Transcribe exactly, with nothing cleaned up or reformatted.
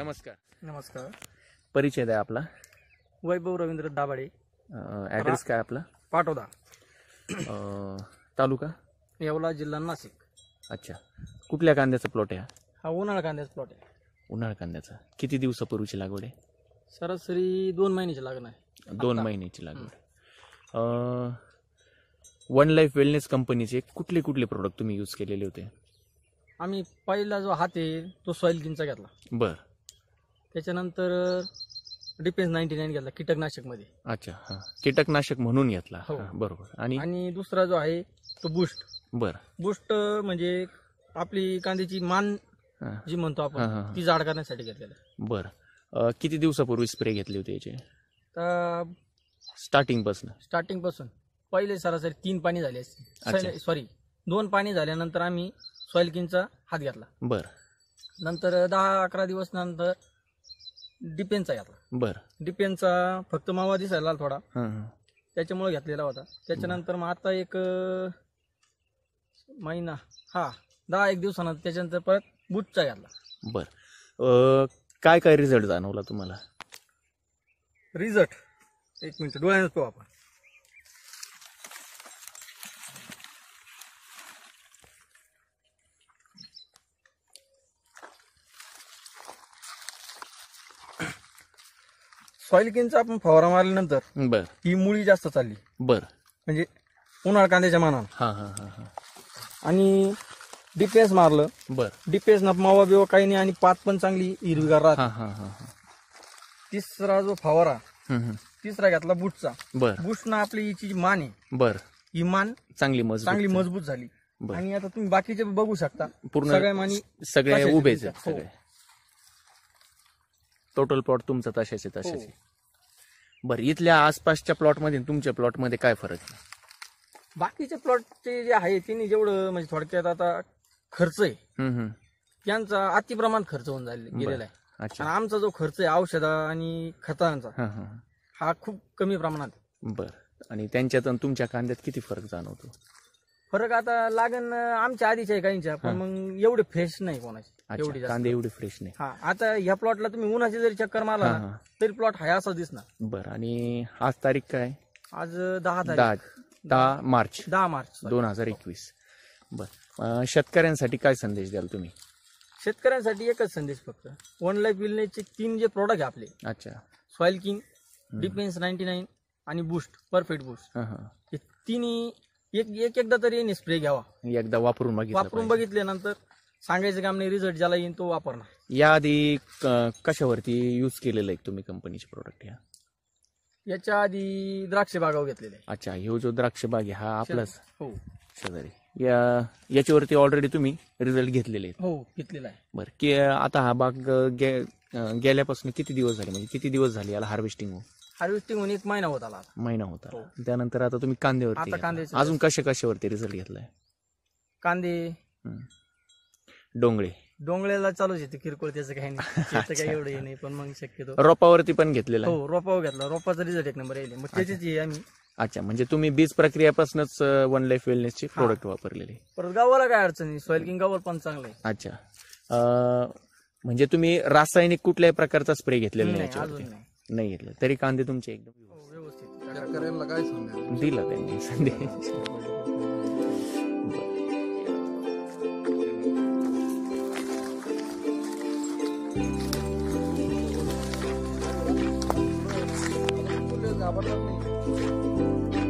नमस्कार. नमस्कार. परिचय द्या आपला. वैभव रवींद्र दाभाडे. ॲड्रेस काय आपला? पाटोदा, तालुका येवला, जिल्हा नाशिक. अच्छा. कुठल्या कांद्याचा प्लॉट आहे? हा उन्हाळा कांद्याचा प्लॉट आहे. उन्हाळा कांद्याचा. किती दिवसापूर्वीची लागवड आहे? सरासरी दोन महिन्याची लागण आहे. दोन महिन्याची लागवड. वन लाईफ वेलनेस कंपनीचे कुठले कुठले प्रोडक्ट तुम्ही यूज केलेले होते? आम्ही पहिला जो हात आहे तो सॉइल किनचा घेतला. बर. त्याच्यानंतर डिफेन्स नाईन्टी नाईन घेतला कीटकनाशक मध्ये. अच्छा. हा, कीटकनाशक म्हणून घेतला. हो. बरोबर. आणि आणि दुसरा जो आहे तो बूस्ट. बर. बूस्ट म्हणजे आपली कांद्याची मान जी म्हणतो आपण ती जाड करण्यासाठी घेतलेला. बर. किती दिवसापूर्वी स्प्रे घेतले होते याचे? तर स्टार्टिंग पासून स्टार्टिंग पासून पहिले सरासरी तीन पाणी झाले असते. सॉरी दोन पाणी झाल्यानंतर आम्ही सॉइल किनचा हात घेतला. बर. नंतर दहा अकरा दिवस नंतर डिपेनचा घेतला. बर. डिपेनचा फक्त मावा दिसायला थोडा, हं, त्याच्यामुळे घेतलेला होता. त्याच्यानंतर मग आता एक महिना हा दहा एक दिवसानंतर त्याच्यानंतर परत बूटचा घेतला. बर. काय काय रिझल्ट जाणवला तुम्हाला? रिझल्ट एक मिनिट डोळ्यानं पाहू आपण. सॉइल किनचा आपण फवारा मारल्यानंतर बर ही मुळी जास्त चालली. बर. म्हणजे उन्हाळा कांद्याच्या मानानं. हा हा हा हा. आणि डिफेन्स मारलं. बर. डिफेन्स ना मावा बिवा काही नाही आणि पात पण चांगली हिरवीगार राहते. हा हा हा हा. तिसरा जो फवारा हं, हं. तिसरा घेतला बूटचा. बर. बूट ना आपली हिची जी मान आहे बर. ही मान चांगली मजबूत चांगली मजबूत झाली. बर. आणि आता तुम्ही बाकीचे बघू शकता पूर्ण सगळ्या मानी सगळे तशाच उभेच आहेत. आहेत सगळे. टोटल प्लॉट तुमचा तशाच आहे तशाच हो. आहे. बरं. इथल्या आसपासच्या प्लॉट मध्ये तुमच्या प्लॉट मध्ये काय फरक आहे? बाकीचे प्लॉटचे जे आहे त्यांनी जेवढं म्हणजे थोडक्यात आता खर्च आहे हं, हं. त्यांचा अतिप्रमाण खर्च होऊन जायला गेलेला आहे. अच्छा. आणि आमचा जो खर्च आहे औषधा आणि खतांचा हा हा. हा खूप कमी प्रमाणात आहे. बर. आणि त्यांच्यात आणि तुमच्या कांद्यात किती फरक जाणवतो? फरक आता लागण आमच्या आधीच्या आहे काहींच्या, पण मग एवढे फ्रेश नाही कोणाची. एवढी अच्छा. कांदे एवढे फ्रेश नाही. हा आता ह्या प्लॉटला तुम्ही उन्हाची जरी चक्कर मारला हा, ना हा. तरी प्लॉट हाय असा दिसणार. बरं. आणि आज तारीख काय? आज दहा दहा तारीख दहा मार्च दहा मार्च दोन हजार एकवीस. बर. शेतकऱ्यांसाठी काय संदेश द्याल तुम्ही? शेतकऱ्यांसाठी एकच संदेश फक्त. वन लाईफ विलनेसचे तीन जे प्रोडक्ट आहे आपले, अच्छा. Soil king, defence ninety nine आणि बूस्ट, परफेक्ट बूस्ट, हा हा. हे तिन्ही एक एक एकदा तरी स्प्रे घ्यावा. एकदा वापरून बघितलं वापरून पाहिजे. बघितल्यानंतर सांगायचं काम नाही, रिझल्ट ज्याला येईल तो वापरणार. याआधी क- कशावरती यूज केलेलं आहे तुम्ही कंपनीचे प्रोडक्ट? या याच्या आधी द्राक्ष बागावर घेतलेले आहे. अच्छा. ह्यो जो द्राक्ष बाग आहे हा आपलाच हो शेजारी. या याच्यावरती ऑलरेडी तुम्ही रिझल्ट घेतलेले आहेत? हो घेतलेला आहे. बरं. की आता हा बाग गे- गेल्यापासून किती दिवस झाले, म्हणजे किती दिवस झाले याला हार्वेस्टिंग? हार्वेस्टिंग होऊन एक महिना होत आला आता. महिना होता. हो. त्यानंतर आता तुम्ही कांद्यावरती आता घेतला. कांद्याचे अजून कशा कशावरती रिझल्ट घेतलाय? कांदे हं. डोंगळे डोंगळ्याला चालूच येते किरकोळ, त्याचं काही नाही. त्याचं काही एवढं हे नाही, पण मग शक्यतो रोपावरती पण घेतलेला आहे? हो रोपावर घेतला. रोपाचा रिझल्ट एक नंबर येईल. मग त्याचीच हे आम्ही अच्छा. म्हणजे तुम्ही बीज प्रक्रियापासूनच वन लाईफ वेलनेसचे प्रोडक्ट वापरलेले? परत गावाला काय अडचण नाही. सॉइल किंग गावाला पण चांगलं आहे. अच्छा. अं, म्हणजे तुम्ही रासायनिक कुठल्याही प्रकारचा स्प्रे घेतलेला नाही नाही, याच्यावरती? अजून नाही. नाही घेतलं तरी कांदे तुमचे एकदम हो, व्यवस्थित. शेतकऱ्यांना काय सांगाल? दिला त्यांनी संदेश. घाबरणार नाही.